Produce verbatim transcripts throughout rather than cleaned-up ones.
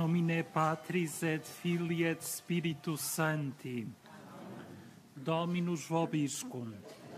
nomine Patris et Filii et Spiritus Sancti. Dominus vobiscum.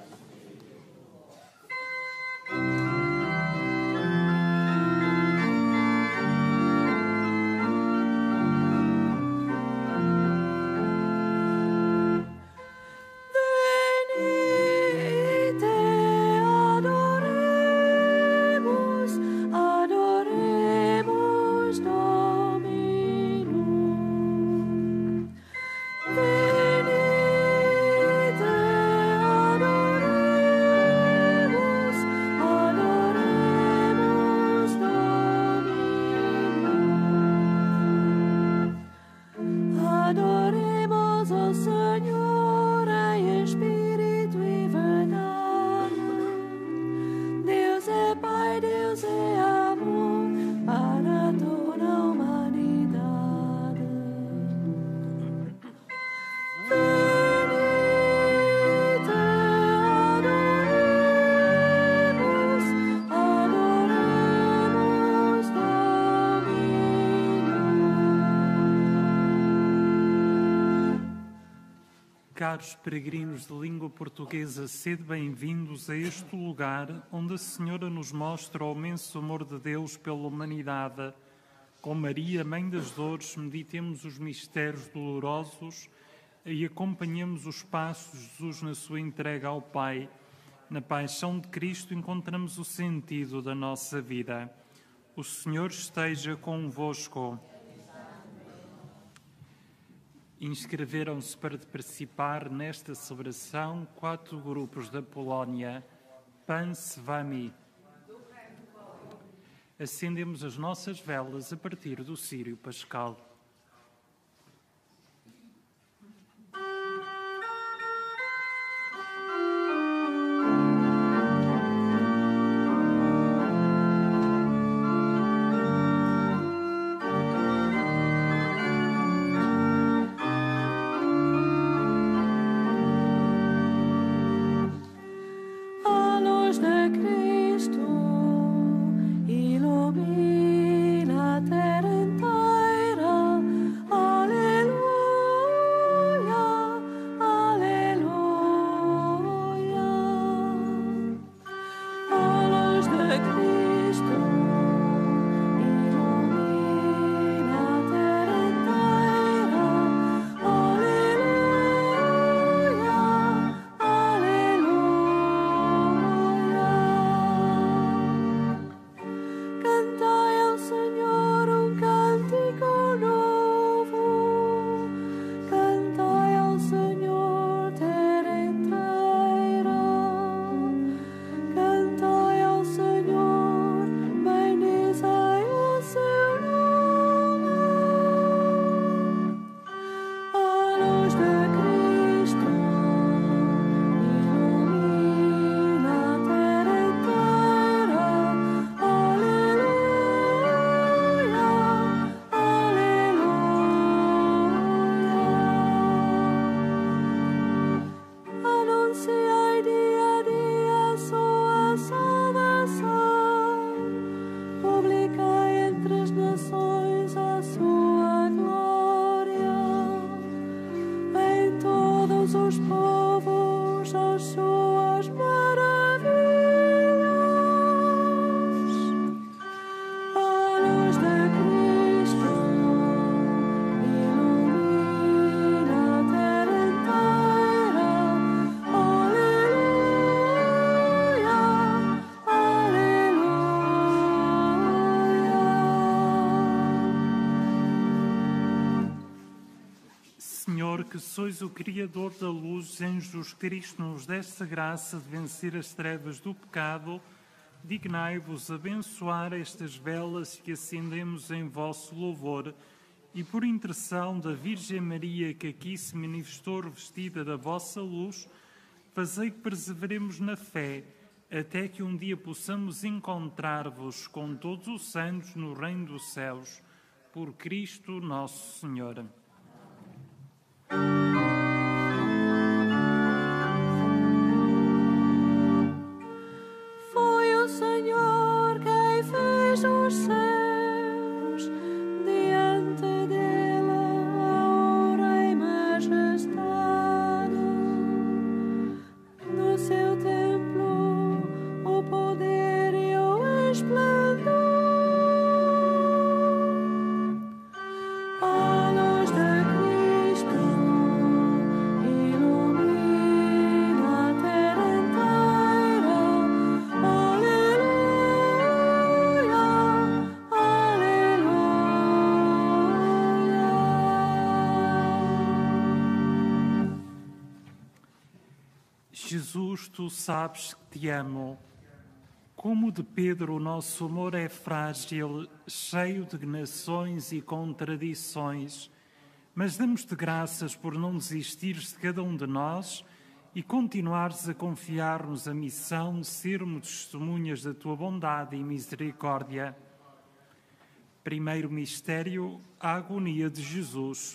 Caros peregrinos de língua portuguesa, sede bem-vindos a este lugar onde a Senhora nos mostra o imenso amor de Deus pela humanidade. Com Maria, Mãe das Dores, meditemos os mistérios dolorosos e acompanhemos os passos de Jesus na sua entrega ao Pai. Na paixão de Cristo encontramos o sentido da nossa vida. O Senhor esteja convosco. Inscreveram-se para participar nesta celebração quatro grupos da Polónia. Pan z wami. Acendemos as nossas velas a partir do círio pascal. Que sois o Criador da luz, em Jesus Cristo nos deste graça de vencer as trevas do pecado, dignai-vos abençoar estas velas que acendemos em vosso louvor e por intercessão da Virgem Maria, que aqui se manifestou revestida da vossa luz, fazei que perseveremos na fé, até que um dia possamos encontrar-vos com todos os santos no reino dos céus. Por Cristo nosso Senhor. Foi o Senhor quem fez os céus diante Jesus, tu sabes que te amo. Como de Pedro, o nosso amor é frágil, cheio de nações e contradições, mas damos-te graças por não desistires de cada um de nós e continuares a confiar-nos a missão de sermos testemunhas da tua bondade e misericórdia. Primeiro mistério, a agonia de Jesus.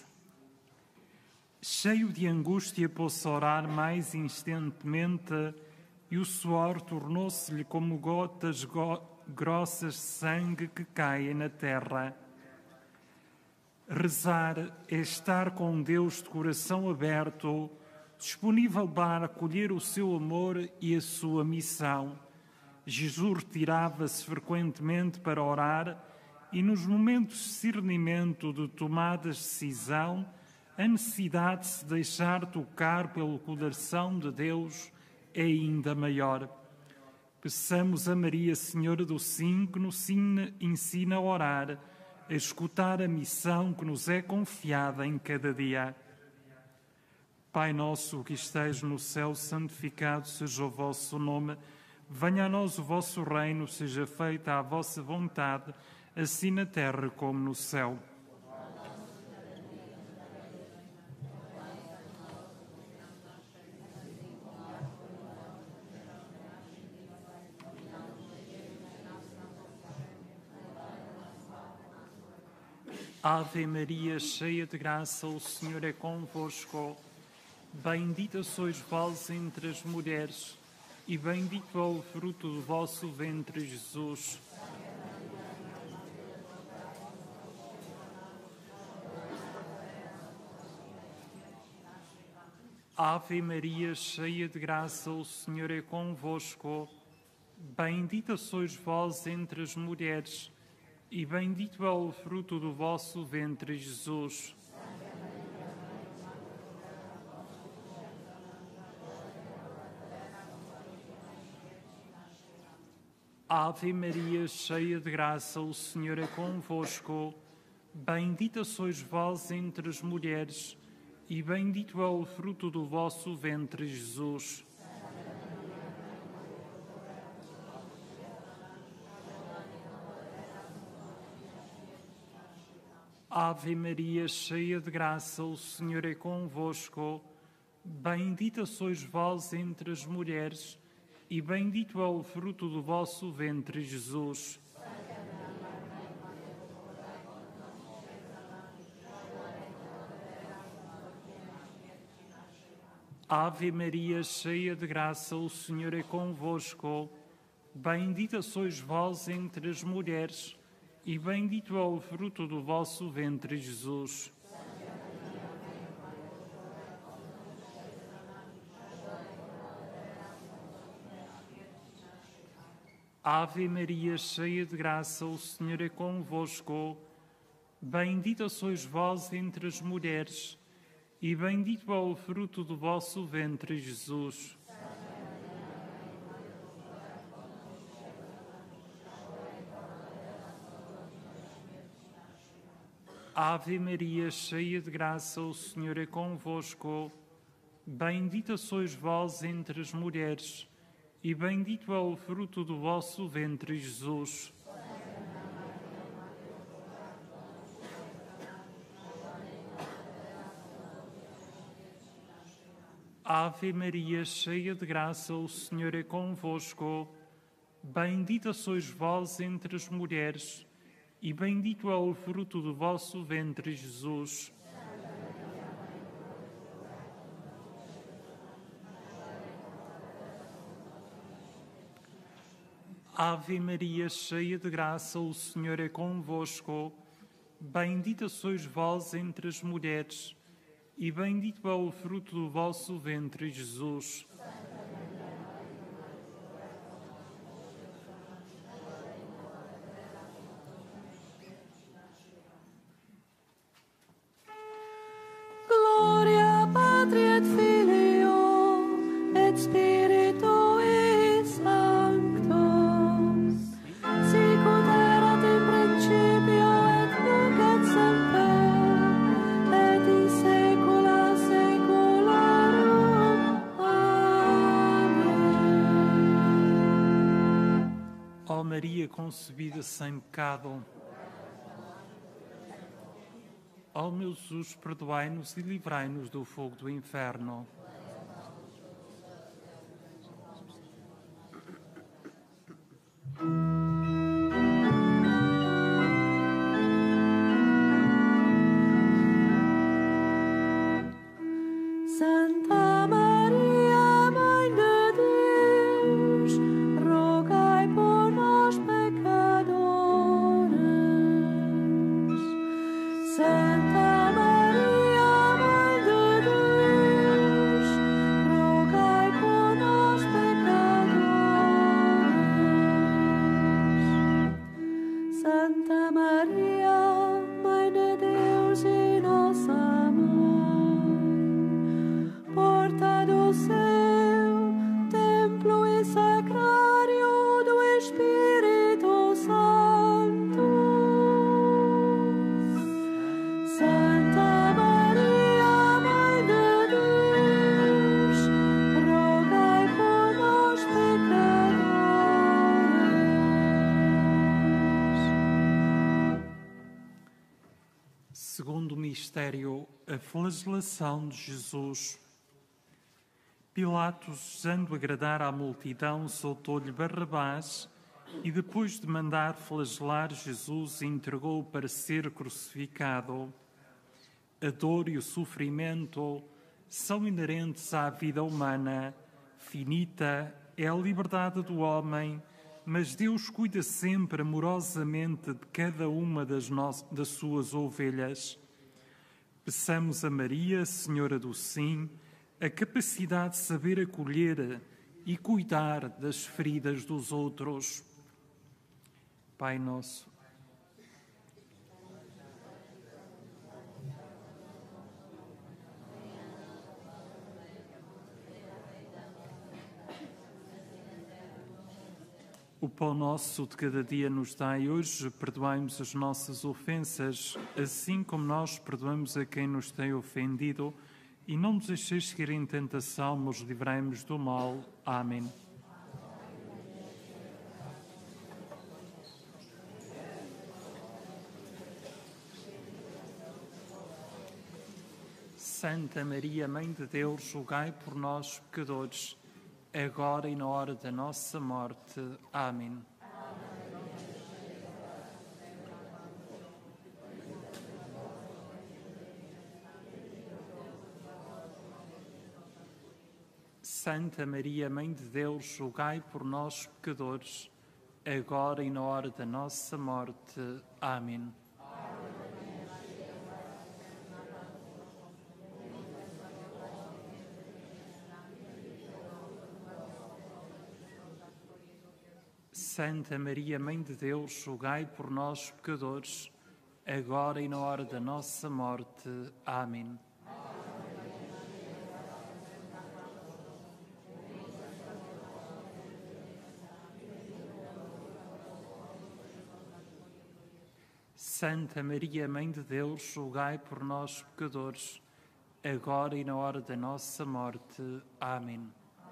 Cheio de angústia, pôs-se a orar mais insistentemente e o suor tornou-se-lhe como gotas go grossas de sangue que caem na terra. Rezar é estar com Deus de coração aberto, disponível para acolher o seu amor e a sua missão. Jesus retirava-se frequentemente para orar e, nos momentos de discernimento de tomada de decisão, a necessidade de se deixar tocar pelo coração de Deus é ainda maior. Peçamos a Maria, Senhora do Sim, que nos ensina a orar, a escutar a missão que nos é confiada em cada dia. Pai nosso que estais no céu, santificado seja o vosso nome. Venha a nós o vosso reino, seja feita a vossa vontade, assim na terra como no céu. Ave Maria, cheia de graça, o Senhor é convosco. Bendita sois vós entre as mulheres, e bendito é o fruto do vosso ventre, Jesus. Ave Maria, cheia de graça, o Senhor é convosco. Bendita sois vós entre as mulheres, e bendito é o fruto do vosso ventre, Jesus. Ave Maria, cheia de graça, o Senhor é convosco. Bendita sois vós entre as mulheres, e bendito é o fruto do vosso ventre, Jesus. Ave Maria, cheia de graça, o Senhor é convosco. Bendita sois vós entre as mulheres, e bendito é o fruto do vosso ventre, Jesus. Ave Maria, cheia de graça, o Senhor é convosco. Bendita sois vós entre as mulheres, e bendito é o fruto do vosso ventre, Jesus. Ave Maria, cheia de graça, o Senhor é convosco. Bendita sois vós entre as mulheres, e bendito é o fruto do vosso ventre, Jesus. Ave Maria, cheia de graça, o Senhor é convosco. Bendita sois vós entre as mulheres, e bendito é o fruto do vosso ventre, Jesus. Ave Maria, cheia de graça, o Senhor é convosco. Bendita sois vós entre as mulheres, e bendito é o fruto do vosso ventre, Jesus. Ave Maria, cheia de graça, o Senhor é convosco. Bendita sois vós entre as mulheres, e bendito é o fruto do vosso ventre, Jesus. Gloria Patri et Filio et Spiritui Sancto, sicut erat in principio et nunc et semper et in saecula saeculorum. Amen. Maria concebida sem pecado. Ó meu Jesus, perdoai-nos e livrai-nos do fogo do inferno. Santa Maria, Mãe de Deus, rogai por nós, pecadores. Santa Maria, Mãe de Deus, rogai por nós, pecadores. Santa Maria, Mãe de Deus e nossa mãe, porta do seu templo e sacrário do Espírito Santo. Santa Maria, Mãe de Deus, rogai por nós, pecadores. Segundo mistério, a flagelação de Jesus. Pilatos, desejando agradar à multidão, soltou-lhe Barrabás e, depois de mandar flagelar Jesus, entregou-o para ser crucificado. A dor e o sofrimento são inerentes à vida humana. Finita é a liberdade do homem, mas Deus cuida sempre amorosamente de cada uma das, no... das suas ovelhas. Peçamos a Maria, Senhora do Sim, a capacidade de saber acolher e cuidar das feridas dos outros. Pai nosso, o pão nosso de cada dia nos dai hoje, perdoai-nos as nossas ofensas, assim como nós perdoamos a quem nos tem ofendido, e não nos deixeis cair em tentação, mas livrai-nos do mal. Amém. Santa Maria, Mãe de Deus, rogai por nós, pecadores, agora e na hora da nossa morte. Amém. Santa Maria, Mãe de Deus, rogai por nós, pecadores, agora e na hora da nossa morte. Amém. Santa Maria, Mãe de Deus, rogai por nós, pecadores, agora e na hora da nossa morte. Amém. Santa Maria, Mãe de Deus, rogai por nós, pecadores, agora e na hora da nossa morte. Amém.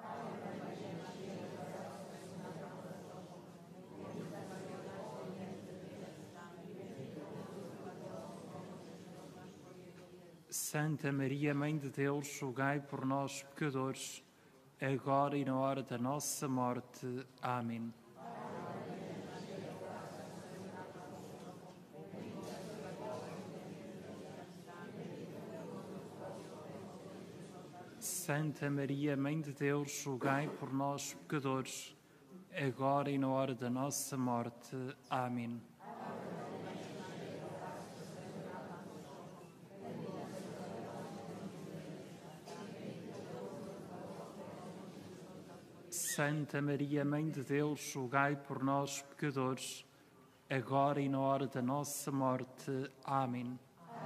Santa Maria, Mãe de Deus, rogai por nós, pecadores, agora e na hora da nossa morte. Amém. Santa Maria, Mãe de Deus, rogai por nós, pecadores, agora e na hora da nossa morte. Amém. Santa Maria, Mãe de Deus, rogai por nós, pecadores, agora e na hora da nossa morte. Amém.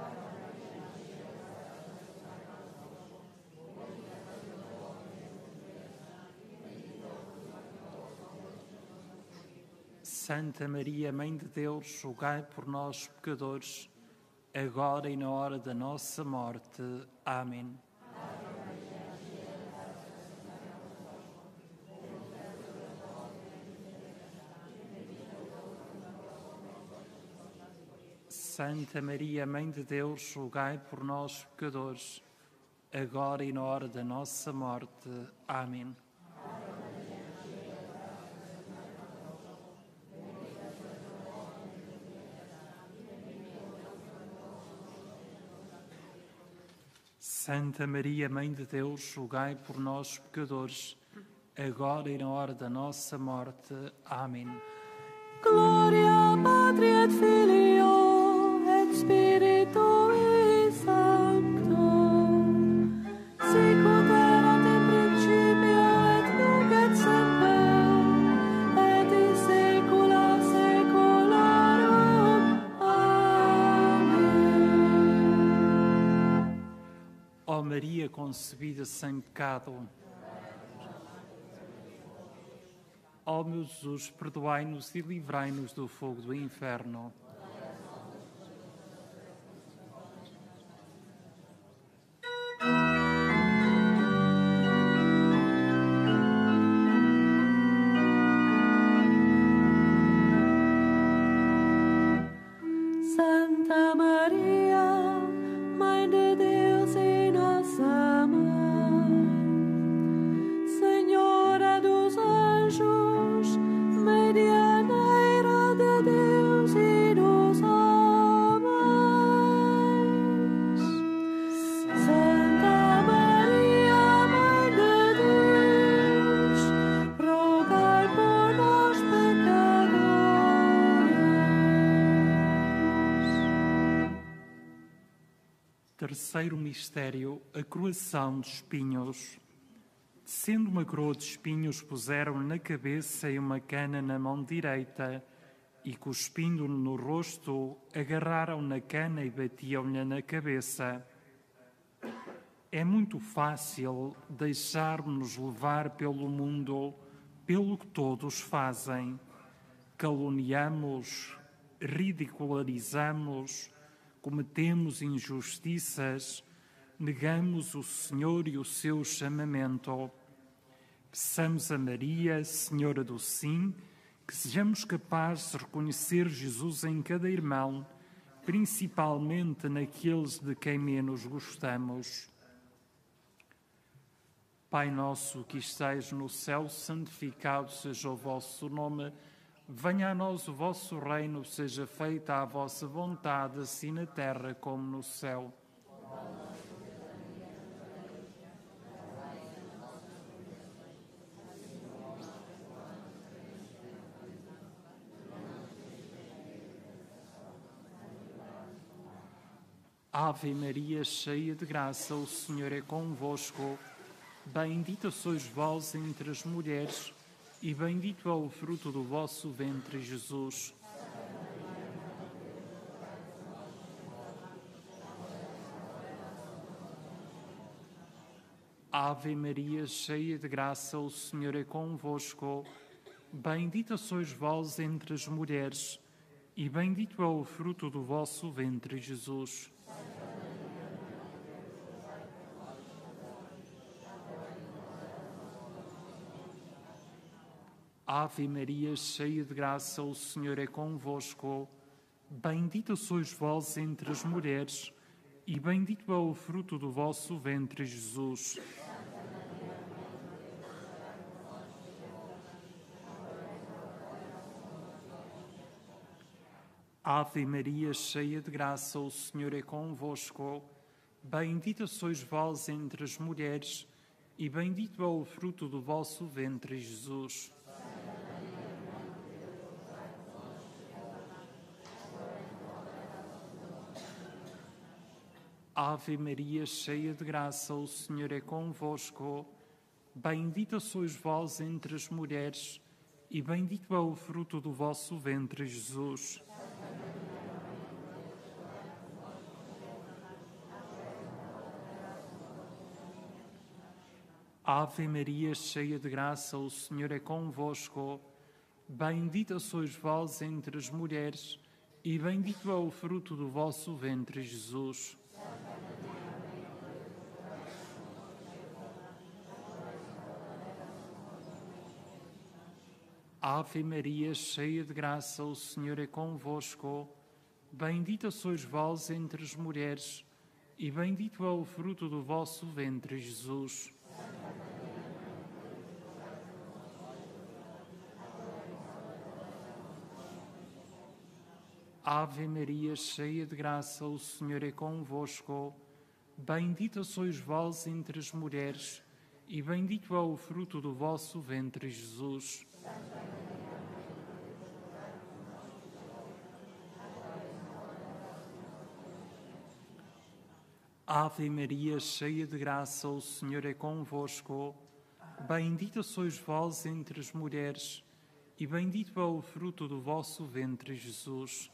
Santa Maria, Mãe de Deus, rogai por nós, pecadores, agora e na hora da nossa morte. Amém. Santa Maria, Mãe de Deus, rogai por nós, pecadores, agora e na hora da nossa morte. Amém. Santa Maria, Mãe de Deus, rogai por nós, pecadores, agora e na hora da nossa morte. Amém. Gloria Patri et Filio et Spiritui Sancto, sicut erat in principio et nunc et semper, et in saecula saeculorum. Amém. Ó Maria concebida sem pecado, ó meu Jesus, perdoai-nos e livrai-nos do fogo do inferno. Santa Maria, Mãe de Deus e nossa mãe, Senhora dos anjos, medianeira de Deus e dos homens. Santa Maria, Mãe de Deus, rogai por nós, pecadores. Terceiro mistério, a coroação de espinhos. Sendo uma coroa de espinhos, puseram na cabeça e uma cana na mão direita, e cuspindo no rosto, agarraram na cana e batiam-lhe na cabeça. É muito fácil deixar-nos levar pelo mundo, pelo que todos fazem. Caluniamos, ridicularizamos, cometemos injustiças, negamos o Senhor e o seu chamamento. Peçamos a Maria, Senhora do Sim, que sejamos capazes de reconhecer Jesus em cada irmão, principalmente naqueles de quem menos gostamos. Pai nosso que estais no céu, santificado seja o vosso nome. Venha a nós o vosso reino, seja feita a vossa vontade, assim na terra como no céu. Ave Maria, cheia de graça, o Senhor é convosco. Bendita sois vós entre as mulheres, e bendito é o fruto do vosso ventre, Jesus. Ave Maria, cheia de graça, o Senhor é convosco. Bendita sois vós entre as mulheres, e bendito é o fruto do vosso ventre, Jesus. Ave Maria, cheia de graça, o Senhor é convosco. Bendita sois vós entre as mulheres, e bendito é o fruto do vosso ventre, Jesus. Ave Maria, cheia de graça, o Senhor é convosco. Bendita sois vós entre as mulheres, e bendito é o fruto do vosso ventre, Jesus. Ave Maria, cheia de graça, o Senhor é convosco. Bendita sois vós entre as mulheres, e bendito é o fruto do vosso ventre, Jesus. Ave Maria, cheia de graça, o Senhor é convosco. Bendita sois vós entre as mulheres, e bendito é o fruto do vosso ventre, Jesus. Ave Maria, cheia de graça, o Senhor é convosco. Bendita sois vós entre as mulheres, e bendito é o fruto do vosso ventre, Jesus. Ave Maria, cheia de graça, o Senhor é convosco. Bendita sois vós entre as mulheres, e bendito é o fruto do vosso ventre, Jesus. Ave Maria, cheia de graça, o Senhor é convosco. Bendita sois vós entre as mulheres, e bendito é o fruto do vosso ventre, Jesus.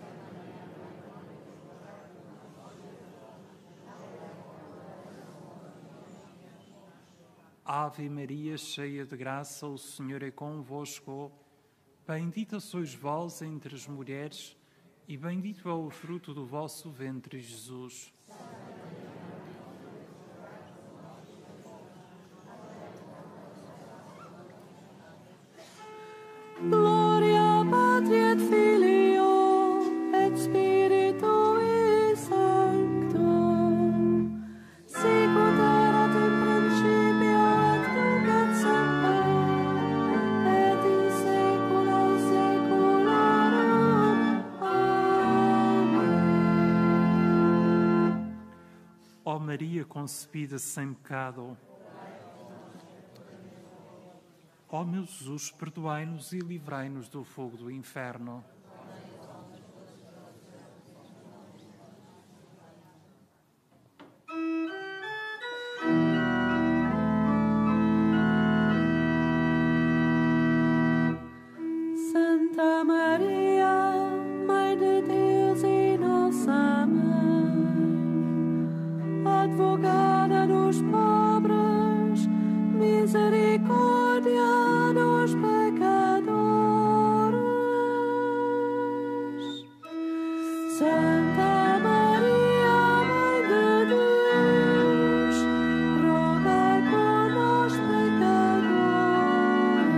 Ave Maria, cheia de graça, o Senhor é convosco. Bendita sois vós entre as mulheres, e bendito é o fruto do vosso ventre, Jesus. Gloria Patri et Filio et Spiritui Sancto, sicut erat in principio et nunc et semper, et in saecula saeculorum. Amém. Ó Maria concebida sem pecado, ó meu Jesus, perdoai-nos e livrai-nos do fogo do inferno. Santa Maria, Mãe de Deus e nossa mãe, advogada dos pobres, misericórdia dos pecadores. Santa Maria, Mãe de Deus, rogai por nós, pecadores.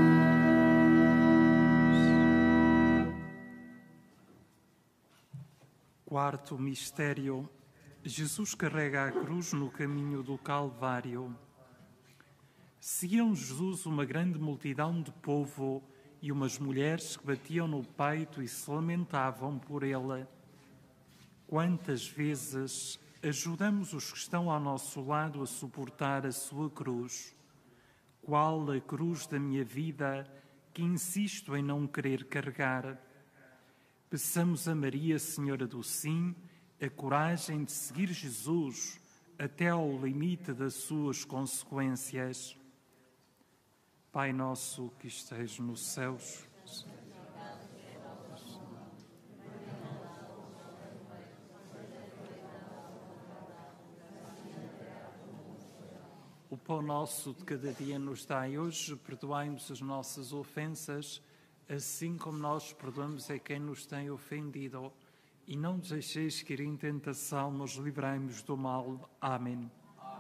Quarto mistério. Jesus carrega a cruz no caminho do Calvário. Seguiam Jesus uma grande multidão de povo e umas mulheres que batiam no peito e se lamentavam por ele. Quantas vezes ajudamos os que estão ao nosso lado a suportar a sua cruz? Qual a cruz da minha vida que insisto em não querer carregar? Peçamos a Maria, Senhora do Sim, a coragem de seguir Jesus até ao limite das suas consequências. Pai nosso que esteja nos céus, o pão nosso de cada dia nos dai hoje, perdoai-nos as nossas ofensas, assim como nós perdoamos a quem nos tem ofendido. E não nos deixeis cair em tentação, mas livrai-nos do mal. Amém.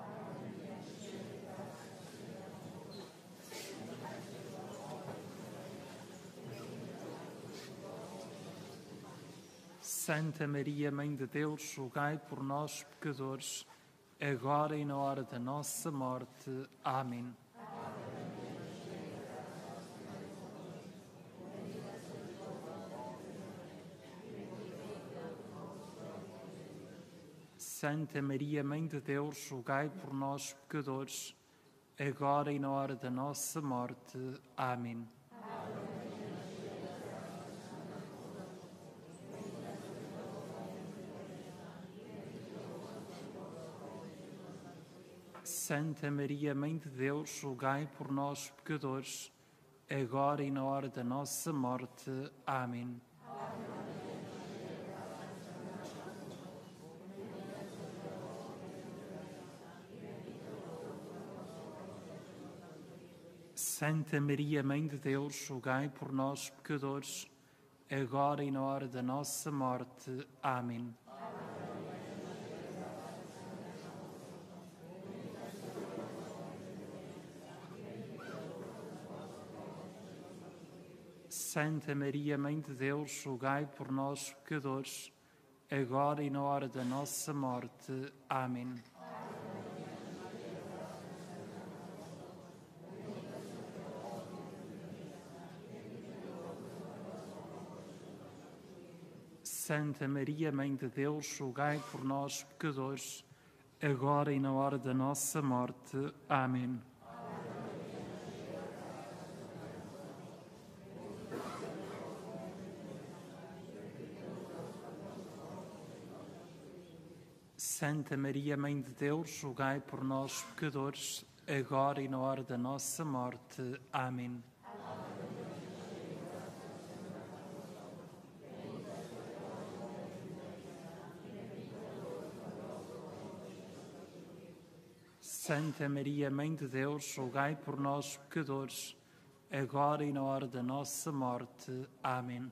Santa Maria, Mãe de Deus, rogai por nós, pecadores, agora e na hora da nossa morte. Amém. Santa Maria, Mãe de Deus, rogai por nós, pecadores, agora e na hora da nossa morte. Amém. Santa Maria, Mãe de Deus, rogai por nós, pecadores, agora e na hora da nossa morte. Amém. Santa Maria, Mãe de Deus, rogai por nós, pecadores, agora e na hora da nossa morte. Amém. Santa Maria, Mãe de Deus, rogai por nós, pecadores, agora e na hora da nossa morte. Amém. Santa Maria, Mãe de Deus, rogai por nós, pecadores, agora e na hora da nossa morte. Amém. Santa Maria, Mãe de Deus, rogai por nós, pecadores, agora e na hora da nossa morte. Amém. Santa Maria, Mãe de Deus, rogai por nós, pecadores, agora e na hora da nossa morte. Amém.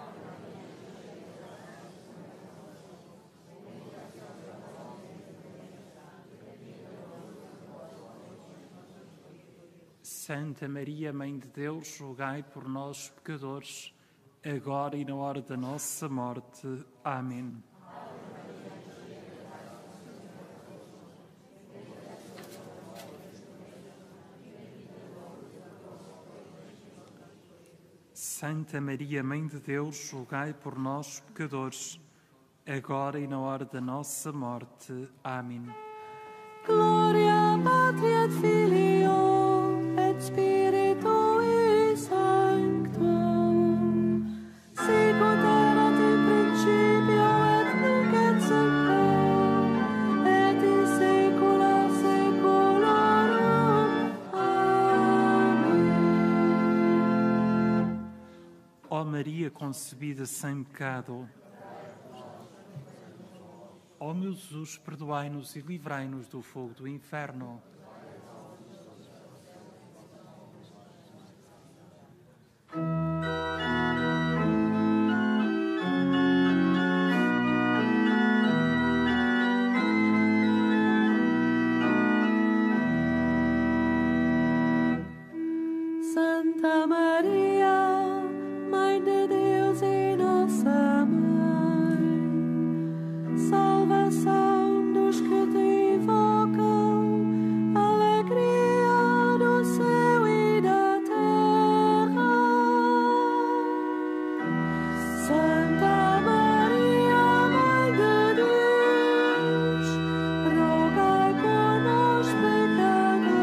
Santa Maria, Mãe de Deus, rogai por nós, pecadores, agora e na hora da nossa morte. Amém. Santa Maria, Mãe de Deus, rogai por nós, pecadores, agora e na hora da nossa morte. Amém. Gloria Patri et Filio et Spiritui Sancto, sicut erat in principio et nunc et semper, et in saecula saeculorum. Amém. Ó Maria concebida sem pecado, ó meu Jesus, perdoai-nos e livrai-nos do fogo do inferno. Santa Maria, Mãe de Deus e nossa Mãe, salvação dos que te invocam, alegria do céu e da terra. Santa Maria, Mãe de Deus, rogai por nós, pecadores.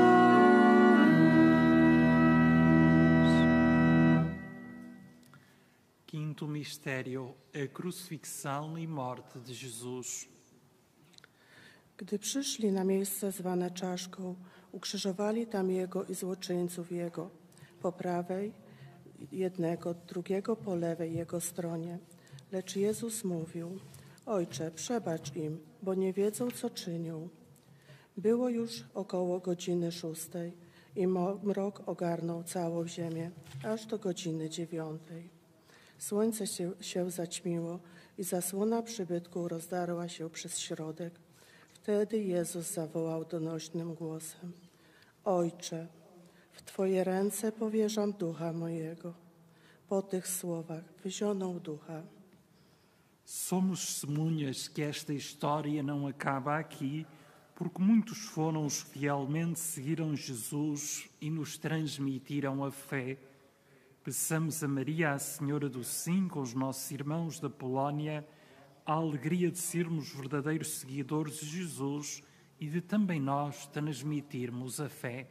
Quinto mistério, a crucifixão e morte de Jesus. Gdy przyszli na miejsce zwane Czaszką, ukrzyżowali tam Jego i złoczyńców Jego, po prawej jednego, drugiego po lewej Jego stronie. Lecz Jezus mówił: Ojcze, przebacz im, bo nie wiedzą, co czynią. Było już około godziny szóstej i mo- mrok ogarnął całą ziemię, aż do godziny dziewiątej. Słońce się, się zaćmiło i zasłona przybytku rozdarła się przez środek. Wtedy Jezus zawołał donośnym głosem: Ojcze, w Twoje ręce powierzam ducha mojego. Po tych słowach wyzionął ducha. Somos testemunhas que esta história não acaba aqui, porque muitos foram os que fielmente seguiram Jesus e nos transmitiram a fé. Peçamos a Maria, a Senhora do Sim, com os nossos irmãos da Polónia, a alegria de sermos verdadeiros seguidores de Jesus e de também nós transmitirmos a fé.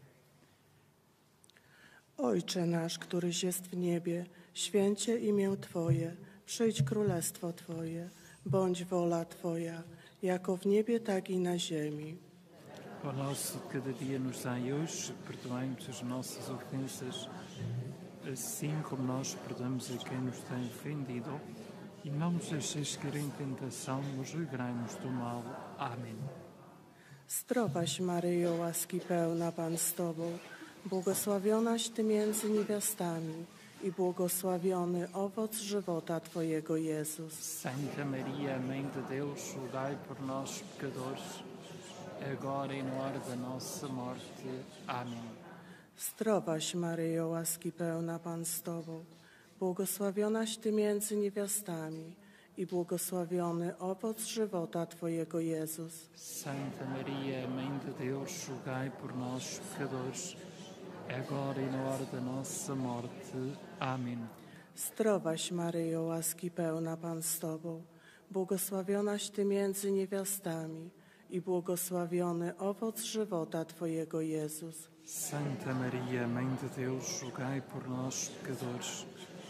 Ojcze nasz, któryś jest w niebie, święcie imię Twoje, przyjdź królestwo Twoje, bądź wola Twoja, jako w niebie, tak i na ziemi. O nosso de cada dia nos dai hoje, perdoai-nos as nossas ofensas, assim como nós perdoamos a quem nos tem ofendido, e não nos deixeis cair em tentação, mas livrai-nos do mal. Amém. Zdrowaś Maryjo, łaski pełna, Pan z Tobą, błogosławionaś Ty między niewiastami i błogosławiony owoc żywota Twojego, Jezus. Santa Maria, Mãe de Deus, rogai por nós, pecadores, agora e na hora da nossa morte. Amém. Zdrowaś Maryjo, łaski pełna, Pan z Tobą, błogosławionaś Ty między niewiastami i błogosławiony owoc żywota Twojego, Jezus. Santa Maria, Mãe de Deus, rogai por nós, pecadores, agora e na hora da nossa morte. Amém. Zdrowaś Maryjo, łaski pełna, Pan z Tobą, błogosławionaś Ty między niewiastami i błogosławiony owoc żywota Twojego, Jezus. Santa Maria, Mãe de Deus, rogai por nós, pecadores,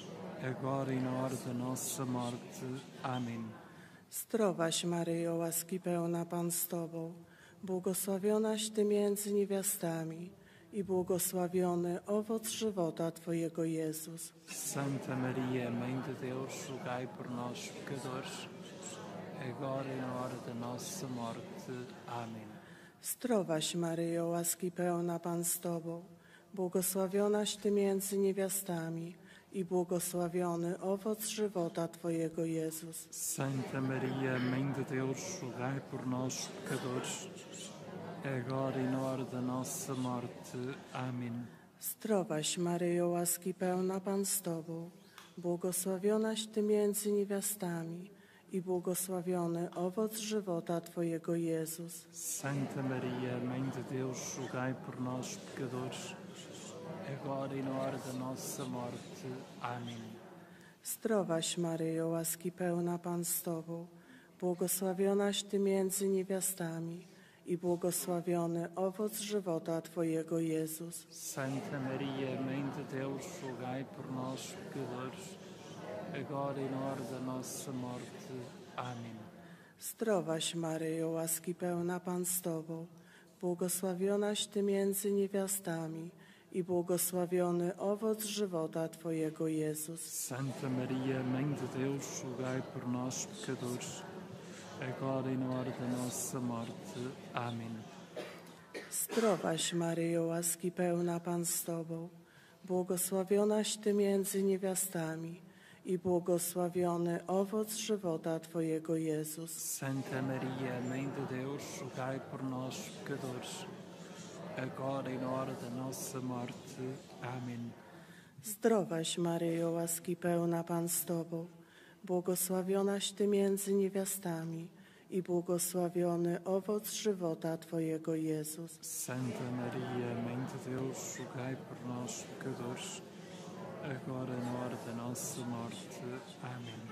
agora e na hora da nossa morte. Amém. Zdrowaś Maryjo, łaski pełna, Pan z Tobą, błogosławionaś Ty między niewiastami i błogosławiony owoc żywota Twojego, Jezus. Santa Maria, Mãe de Deus, rogai por nós, pecadores, agora e na hora da nossa morte. Amém. Zdrowaś Maryjo, łaski pełna, Pan z Tobą, błogosławionaś Ty między niewiastami i błogosławiony owoc żywota Twojego, Jezus. Santa Maria, Mãe de Deus, rogai por nós, pecadores, agora e na hora da nossa morte. Amém. Zdrowaś Maryjo, łaski pełna, Pan z Tobą, błogosławionaś Ty między niewiastami i błogosławiony owoc żywota Twojego, Jezus. Santa Maria, Mãe de Deus, rogai por nós, pecadores, agora e na hora da nossa morte. Amém. Zdrowaś Maryjo, łaski pełna, Pan z Tobą, błogosławionaś Ty między niewiastami i błogosławiony owoc żywota Twojego, Jezus. Santa Maria, Mãe de Deus, rogai por nós, pecadores, agora e na hora da nossa morte. Amém. Zdrowaś Maryjo, łaski pełna, Pan z Tobą, błogosławionaś Ty między niewiastami i błogosławiony owoc żywota Twojego, Jezus. Santa Maria, Mãe de Deus, rogai por nós, pecadores, agora e na hora da nossa morte. Amém. Zdrowaś Maryjo, łaski pełna, Pan z Tobą, błogosławionaś Ty między niewiastami i błogosławiony owoc żywota Twojego, Jezus. Santa Maria, Mãe de Deus, rogai por nós, pecadores, agora e na hora da nossa morte. Amém. Zdrowaś Maryjo, łaski pełna, Pan z Tobą, błogosławionaś Ty między niewiastami i błogosławiony owoc żywota Twojego, Jezus. Santa Maria, Mãe de Deus, rogai por nós, pecadores, agora e na hora da nossa morte. Amém.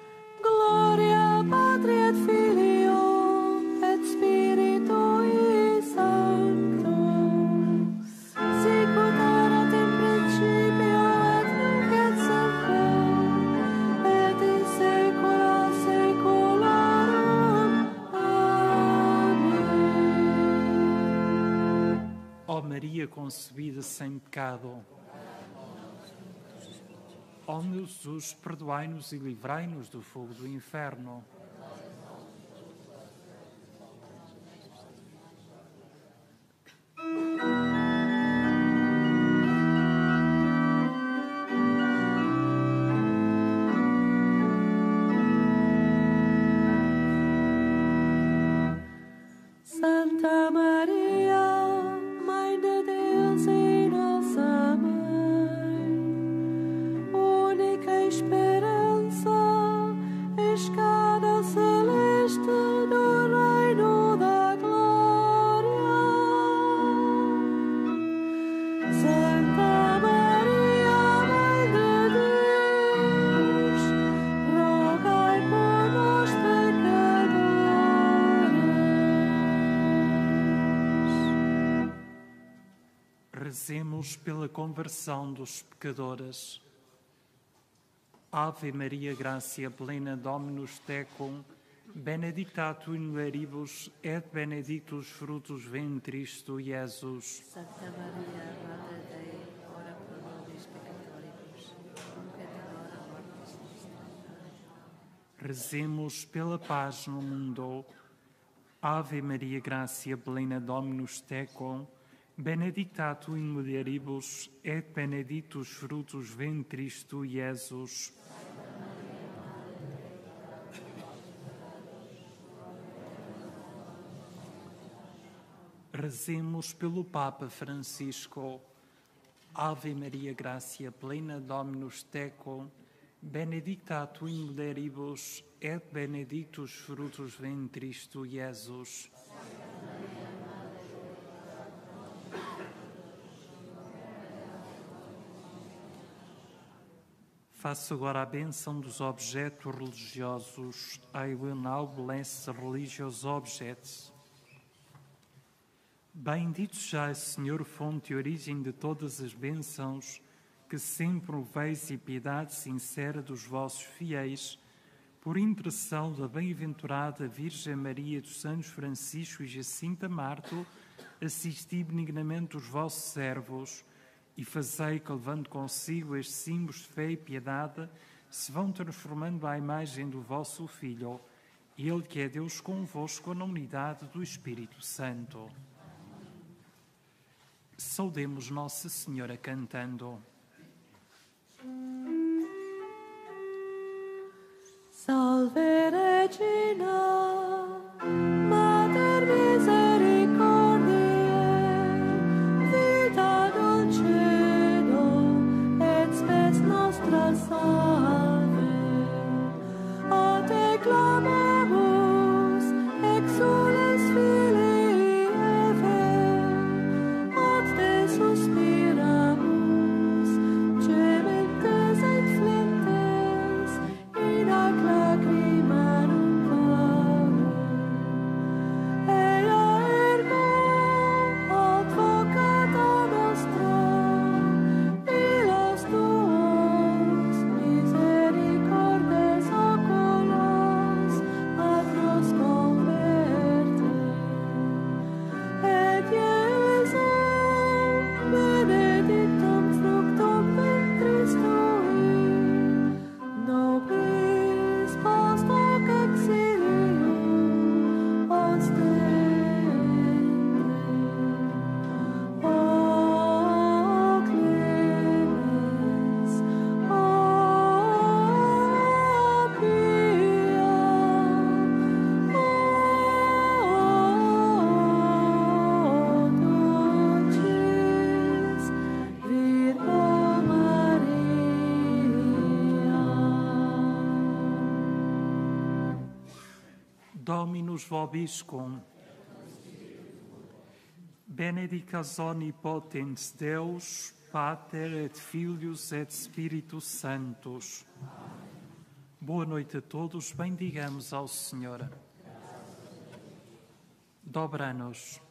Gloria Patri et Filio et Spiritui Sancto, sicut erat in principio et nunc et semper et in saecula saeculorum. Amém. Ó Maria concebida sem pecado, ó meu Jesus, perdoai-nos e livrai-nos do fogo do inferno. Santa Maria, Mãe de Deus e nossa Mãe, única esperança, escada celeste do reino da glória. Santa Maria, Mãe de Deus, rogai por nós, pecadores. Rezemos pela conversão dos pecadores. Ave Maria, gratia plena, Dominus tecum, benedicta tu in mulieribus et benedictus fructus ventris tui, Iesus. Santa Maria, Mater Dei, ora pro nobis peccatoribus, nunc et in hora mortis nostre. Rezemos pela paz no mundo. Ave Maria, gratia plena, Dominus tecum, benedicta tu in mulieribus et benedictus fructus ventris tui, Iesus. Rezemos pelo Papa Francisco. Ave Maria, gratia plena, Dominus tecum, benedicta tu in mulieribus, et benedictus fructus ventris tu, Iesus. Faço agora a bênção dos objetos religiosos. I will now bless the religious objects. Bendito já, Senhor, fonte e origem de todas as bênçãos, que sempre proveis e piedade sincera dos vossos fiéis, por intercessão da bem-aventurada Virgem Maria, dos Santos Francisco e Jacinta Marto, assisti benignamente os vossos servos, e fazei que, levando consigo estes símbolos de fé e piedade, se vão transformando à imagem do vosso Filho, Ele que é Deus convosco na unidade do Espírito Santo. Saudemos Nossa Senhora cantando. Salve Regina, Mater misericordiae, vita dulcedo, et spes nostra salve. A te clamamus, exules filii Eve, ad te suspiramus, gementes et flentes, in ac lacrimarum vale. Ea ergo advocata nostra, ilos tuos misericordes oculos ad nos converte. Et Iesum benedictum fructum ventris tui, nobis post hoc exilium ostende. O clemens, o pia, o dulcis Virgo Maria. Dominus vobiscum. Benedicas omnipotens Deus, Pater et Filius et Spiritus Sanctus. Boa noite a todos, bendigamos ao Senhor. Dobra-nos.